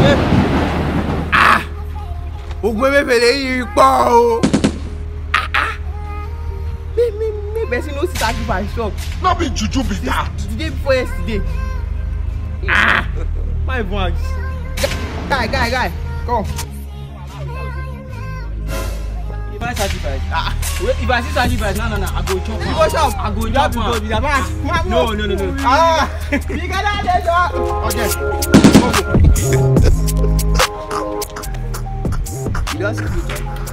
Ogun emefiele yìí pọ̀ o. Make person no sacrifice shop. No be juju be that. The day before yesterday. My voice. Guy, come. If I sacrifice, if I see sacrifice, no, I go chop. You go shop. I go chop. No. You got that shop. Okay. You just